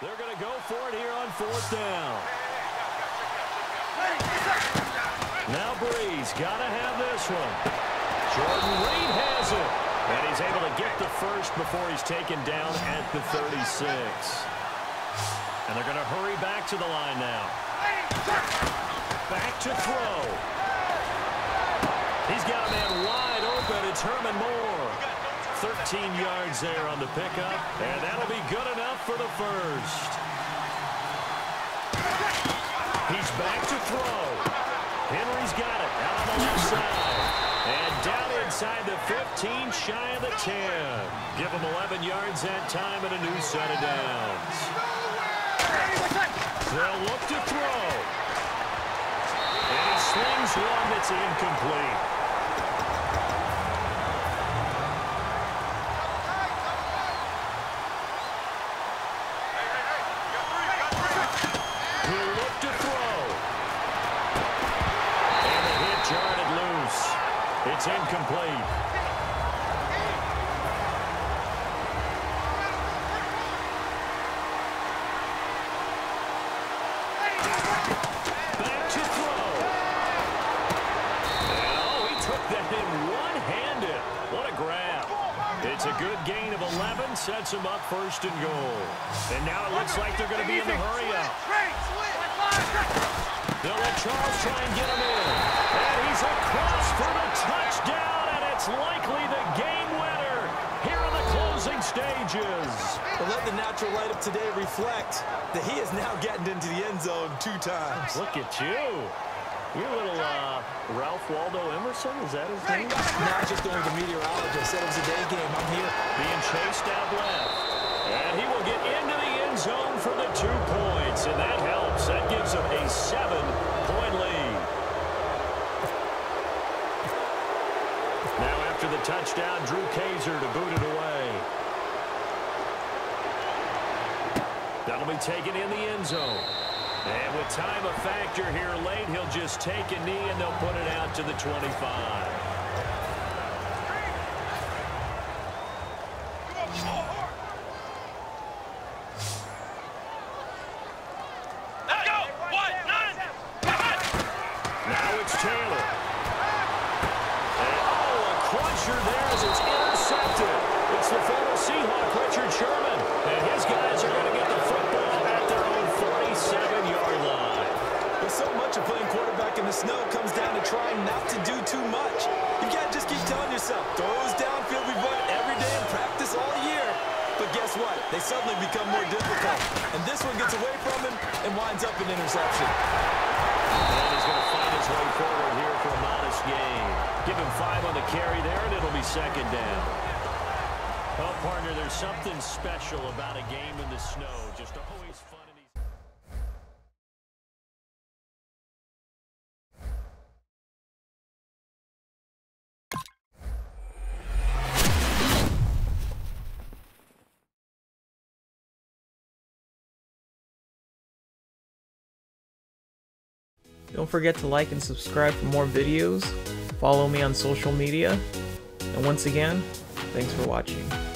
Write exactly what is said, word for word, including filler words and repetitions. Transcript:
They're going to go for it here on fourth down. Now Breeze got to have this one. Jordan Reed has it. And he's able to get the first before he's taken down at the thirty-six. And they're going to hurry back to the line now. Back to throw. He's got a man wide open. It's Herman Moore. thirteen yards there on the pickup. And that'll be good enough for the first. He's back to throw. Henry's got it out on the left side. And down inside the fifteen, shy of the ten. Give him eleven yards that time and a new set of downs. They'll look to throw. And he slings one that's incomplete. He'll look to throw. And the hit jarred it loose. It's incomplete. Back to throw. And oh, he took that in one-handed. What a grab. It's a good gain of eleven, sets him up first and goal. And now it looks like they're going to be in the hurry-up. They'll let Charles try and get him in. And he's across for the touchdown, and it's likely the game winner here in the closing stages. Well, let the natural light of today reflect that he is now getting into the end zone two times. Look at you. You're a little uh, Ralph Waldo Emerson, is that his name? Now just going to meteorologist. Said it was a day game. I'm here. Being chased out left. And he will get into the end zone for the two points, and that helps. That gives him a seven-point lead. Now after the touchdown, Drew Kaiser to boot it away. That'll be taken in the end zone. And with time a factor here late, he'll just take a knee and they'll put it out to the twenty-five. Now it's Taylor. And oh, a cruncher there as it's intercepted. It's the former Seahawk, Richard Sherman. And his guys are going to get the football at their own forty-seven-yard line. But so much of playing quarterback in the snow comes down to trying not to do too much. You got to just keep telling yourself, throws downfield we've run every day in practice all year. But guess what? They suddenly become more difficult. And this one gets away from him and winds up an interception. And he's going to find his way forward here for a modest gain. Give him five on the carry there, and it'll be second down. Well, partner, there's something special about a game in the snow. Just always fun in these. Don't forget to like and subscribe for more videos. Follow me on social media. And once again, thanks for watching.